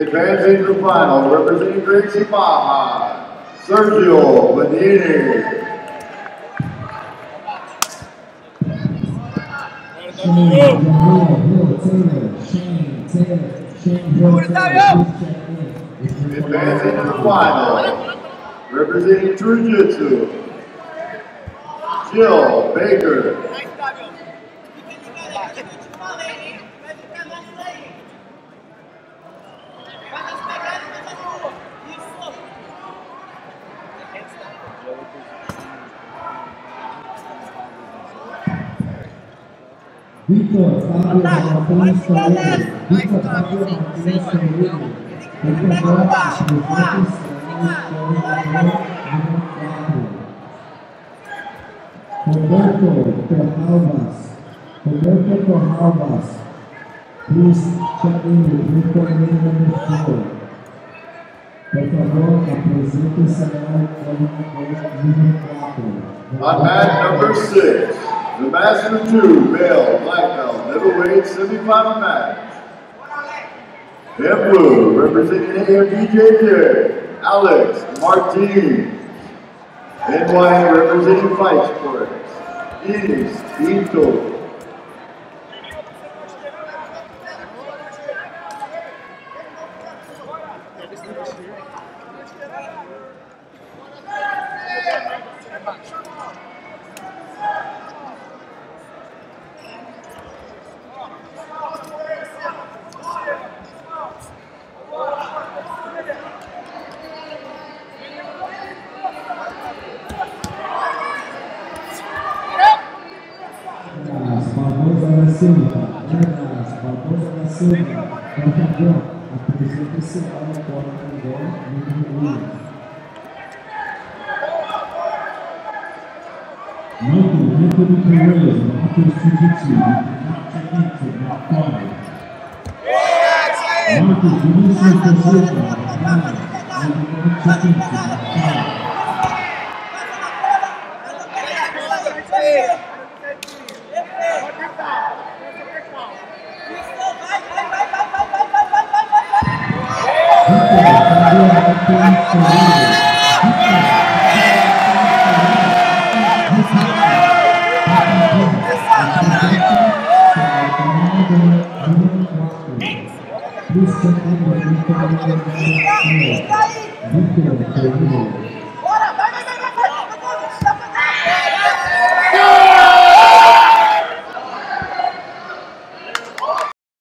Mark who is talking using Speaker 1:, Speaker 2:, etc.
Speaker 1: Advancing to the final, representing Gracie Baja, Sergio Benini. Advancing to the final, representing Jiu-Jitsu, Jill Baker.
Speaker 2: Vitor Fábio Martins Soares, Vitor Fábio Martins Soares, Roberto Torralbas, please check in with number 4. Por favor, apresente-se ao número 4.
Speaker 1: On match number 6. The Master 2 male black belt middleweight semifinal match. In blue, representing IBJJF, Alex Martin. In white, representing Fight Sports, Ines Pinto.
Speaker 2: Barbosa da Silva, por favor, apresente-se ao porta-voz número 1. Muito do primeiro, Marcos Jiu-Jitsu, Marcos Vinícius da Silva, Victor